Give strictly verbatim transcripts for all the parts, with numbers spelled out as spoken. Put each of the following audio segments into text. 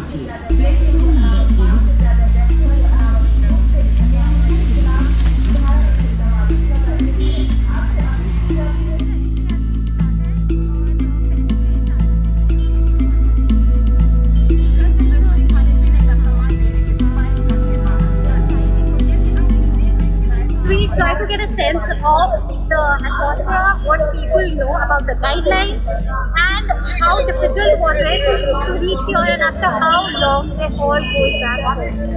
Try to get a sense of the atmosphere, what people know about the guidelines, and how difficult was it to reach here, and after how long they all go back home.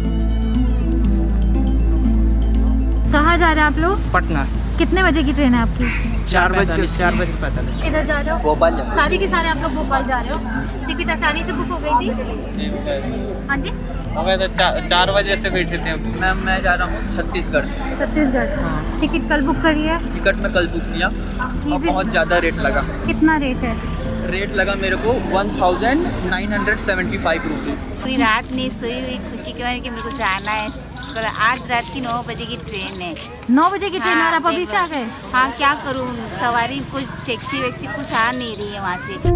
कहाँ जा रहे हैं आप लोग? पटना। कितने बजे की train है आपकी? चार बजे के चार बजे के पैदल। किधर जा रहे हो? भोपाल जा रहे हो। सारे के सारे आप लोग भोपाल जा रहे हो? टिकट आसानी से बुक हो गई थी? हाँ जी। हमें तो चार, चार बजे से बैठे थे। मैम मैं जा रहा हूँ छत्तीसगढ़। छत्तीसगढ़। हाँ। टिकट कल बुक करी है? टिकट मैं कल बुक किया और बहुत ज़्यादा रेट लगा। कितना रेट है? रेट लगा मेरे को one thousand nine hundred seventy five rupees. पूरी रात नहीं सोई हुई खुशी के बारे कि मेरे को जाना है। कल आज रात की नौ बजे की ट्रेन है। नौ बजे की ट्रेन है, आप अभी से आ गए? हाँ क्या करूँ, सवारी कुछ टैक्सी वैक्सी कुछ आ नहीं रही है वहाँ से।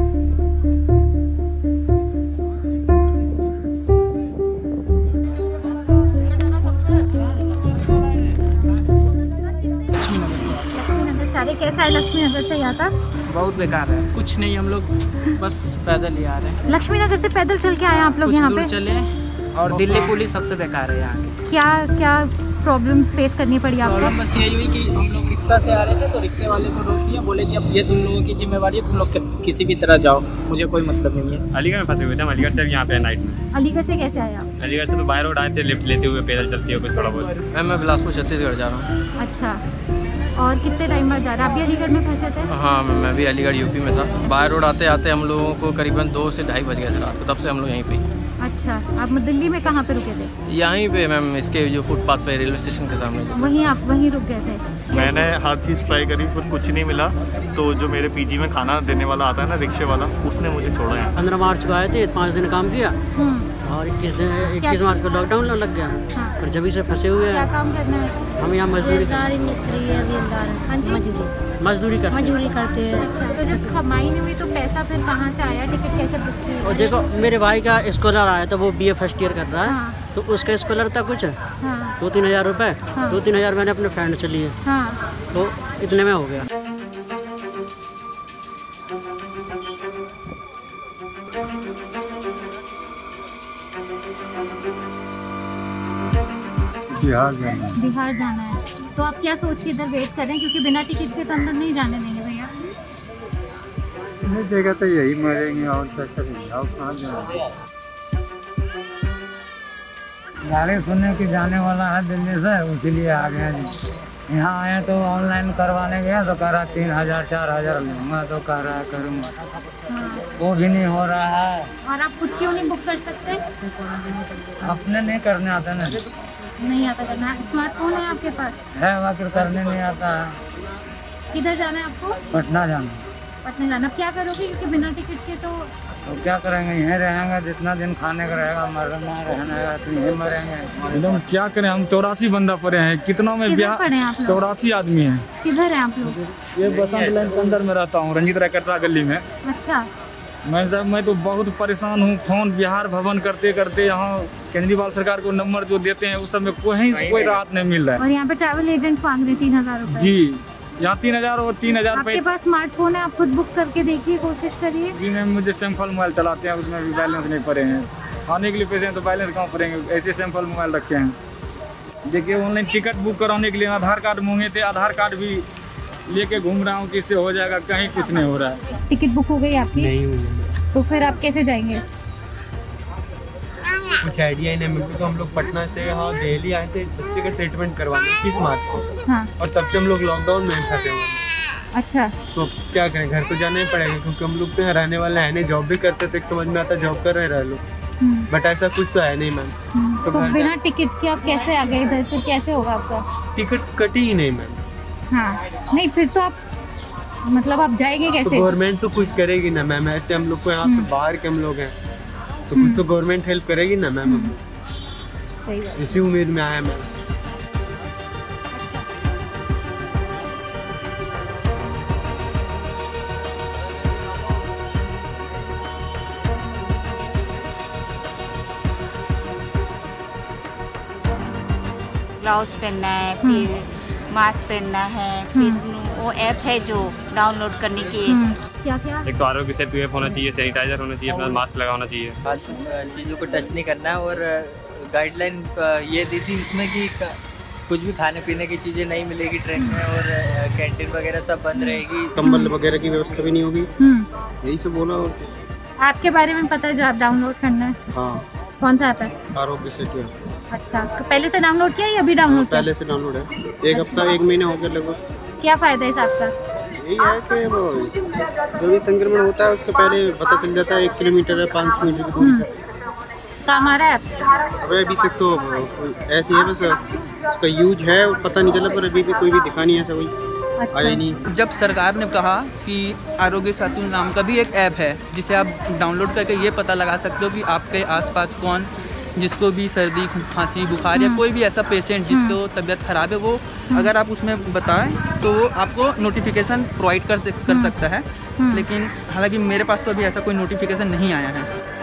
कैसा है लक्ष्मी नगर से यहाँ तक? बहुत बेकार है, कुछ नहीं, हम लोग बस पैदल ही आ रहे हैं। लक्ष्मी नगर से पैदल चल के आए आप लोग यहाँ पे? चले और दिल्ली पुलिस सबसे बेकार है यहाँ की। क्या क्या प्रॉब्लम्स फेस करनी पड़ी आपको? प्रॉब्लम बस यही हुई कि हम लोग रिक्शा से आ रहे थे तो रिक्शे वाले को रोक दिया, बोले कि अब ये तुम लोगों की जिम्मेवारी है, तुम लोग किसी भी तरह जाओ, मुझे कोई मतलब नहीं है। अलीगढ़ में फंसे हुए थे हम, अलीगढ़ से यहाँ पे नाइट में। अलीगढ़ से कैसे आए आप? अलीगढ़ से तो बाय रोड आए थे, लिफ्ट लेते हुए पैदल चलते हुए थोड़ा बहुत। मैम मैं बिलासपुर छत्तीसगढ़ जा रहा हूँ। अच्छा, और कितने टाइम बाद जा रहे हैं? आप भी अलीगढ़ में फंसे थे? हाँ मैं भी अलीगढ़ यूपी में था। बाय रोड आते आते हम लोगों को करीबन दो से ढाई बज गए थे रात को, तब से हम लोग यहीं पे। अच्छा, आप दिल्ली में कहाँ पे रुके थे? यहीं पे मैम, इसके जो फुटपाथ पे रेलवे स्टेशन के सामने। वहीं आप वहीं रुक गए थे? मैंने हर चीज़ ट्राई करी पर कुछ नहीं मिला, तो जो मेरे पीजी में खाना देने वाला आता है ना, रिक्शे वाला, उसने मुझे छोड़ा है। पंद्रह मार्च को आए थे, पाँच दिन काम किया और इक्कीस दिन इक्कीस मार्च को लॉकडाउन लग गया। हाँ। और जब से फंसे हुए हैं। क्या काम करना है? हम यहाँ मजदूरी मिस्त्री मजदूरी मजदूरी करते मजदूरी करते हैं। अच्छा, तो जब कमाई नहीं हुई तो पैसा फिर कहाँ से आया? टिकट कैसे बुक किया? और देखो मेरे भाई का स्कॉलर आया था, वो बी ए फर्स्ट ईयर कर रहा है। हाँ। तो उसका स्कॉलर था कुछ हाँ। दो तीन हज़ार रुपये। हाँ। दो तीन हज़ार मैंने अपने फ्रेंड से लिए। हाँ। तो इतने में हो गया। बिहार जाना है। बिहार जाना है, तो आप क्या सोच के इधर वेट करें, क्योंकि बिना टिकट के तो अंदर नहीं जाने देंगे भैया। नहीं देगा तो यही मरेंगे और क्या करेंगे, और कहाँ जाएंगे। गाड़ी सुनने की जाने वाला है दिल्ली से, इसीलिए आ गए हैं। यहाँ आए तो ऑनलाइन करवाने गया तो कह रहा तीन हजार चार हजार लूँगा, तो कह रहा है करूँगा। हाँ। वो भी नहीं हो रहा है। और आप खुद क्यों नहीं बुक कर सकते? अपने नहीं करने आता ना। नहीं आता करना? स्मार्टफोन है आपके पास? है, बाकी करने नहीं आता है। किधर जाना है आपको? पटना जाना। पटना जाना, क्या करोगे क्योंकि बिना टिकट के तो? तो क्या करेंगे, यहीं रहेंगे, जितना दिन खाने का रहेगा, मरना रहना है तो यहीं मरेंगे। एकदम क्या करें, हम चौरासी बंदा पड़े हैं, कितना में ब्याह, चौरासी आदमी हैं। किधर है आप लोग? ये बसंत लाइन के अंदर में रहता हूँ, रंजीत राय कटरा गली में। अच्छा। मैं साहब मैं तो बहुत परेशान हूँ, फोन बिहार भवन करते करते यहाँ केजरीवाल सरकार को नंबर जो देते हैं उस सब में कहीं से कोई राहत नहीं मिल रहा है। और यहाँ पे ट्रैवल एजेंट मांग रहे तीन हजार रुपए। जी, यहाँ तीन हजार और तीन हजार आपके पास स्मार्टफोन है, आप खुद बुक करके देखिए, कोशिश करिए। जी मैम, मुझे सैंपल मोबाइल चलाते हैं, उसमें भी बैलेंस नहीं पड़े हैं। खाने के लिए पैसे हैं तो बैलेंस कहाँ पड़ेंगे, ऐसे सैंपल मोबाइल रखे हैं। देखिए ऑनलाइन टिकट बुक कराने के लिए आधार कार्ड मांगे थे, आधार कार्ड भी लेके घूम रहा हूँ, किससे हो जाएगा, कहीं कुछ नहीं हो रहा है। टिकट बुक हो गई आपकी? नहीं हुई। तो फिर आप कैसे जाएंगे? कुछ आइडिया ही नहीं मेरे को। हम लोग पटना से यहाँ दिल्ली आए थे बच्चे का ट्रीटमेंट करवाने इक्कीस मार्च को। हाँ। और तब से हम लोग लॉकडाउन में फंसे हुए हैं। अच्छा, तो क्या करें, घर तो जाना ही पड़ेगा क्योंकि हम लोग तो यहाँ रहने वाले हैं नहीं। जॉब भी करते थे, समझ में आता जॉब कर रहे रह लोग, बट ऐसा कुछ तो है नहीं मैम। तो, तो बिना टिकट के आप कैसे आ गए इधर? फिर कैसे होगा आपका? टिकट कटी ही नहीं मैम। हाँ, नहीं फिर तो आप मतलब आप जाएंगे कैसे? तो गवर्नमेंट तो कुछ करेगी ना मैम, ऐसे हम लोग को यहाँ पे बाहर के हम लोग हैं तो कुछ तो गवर्नमेंट हेल्प करेगी ना मैम। हम इसी उम्मीद में आया मैम। ग्लव्स पहनना है, फिर मास्क पहनना है, फिर वो ऐप है जो डाउनलोड करने की। क्या क्या? एक तो आरोग्य सेतु ऐप होना चाहिए, सैनिटाइजर होना चाहिए, अपना मास्क लगा होना चाहिए। फालतू चीज़ों को टच नहीं करना है और गाइडलाइन ये दी थी उसमें कि कुछ भी खाने पीने की चीज़ें नहीं मिलेगी ट्रेन में और कैंटीन वगैरह सब बंद रहेगी। कंबल वगैरह की व्यवस्था भी नहीं होगी, यही सब बोला। आपके बारे में पता है जो आप डाउनलोड करना है? हाँ। कौन सा ऐप है? आरोग्य सेतु है। अच्छा, तो पहले से डाउनलोड किया या अभी डाउनलोड किया? पहले से डाउनलोड है, एक हफ्ता एक महीना हो गया लगभग। क्या फ़ायदा है इस ऐप का? यही है कि वो जो भी संक्रमण होता है उसका पहले पता चल जाता है, एक किलोमीटर है पाँच सौ मीटर की दूरी पर। काम आ रहा है ऐप? अरे अभी तक तो ऐसी है, बस उसका यूज है पता नहीं चला, पर अभी भी कोई भी दिखा नहीं ऐसा कोई अच्छा। आया नहीं। जब सरकार ने कहा कि आरोग्य सेतु नाम का भी एक ऐप है जिसे आप डाउनलोड करके ये पता लगा सकते हो कि आपके आसपास कौन, जिसको भी सर्दी खांसी बुखार या कोई भी ऐसा पेशेंट जिसको तबीयत ख़राब है, वो अगर आप उसमें बताएं तो आपको नोटिफिकेशन प्रोवाइड कर कर सकता है। लेकिन हालांकि मेरे पास तो अभी ऐसा कोई नोटिफिकेशन नहीं आया है।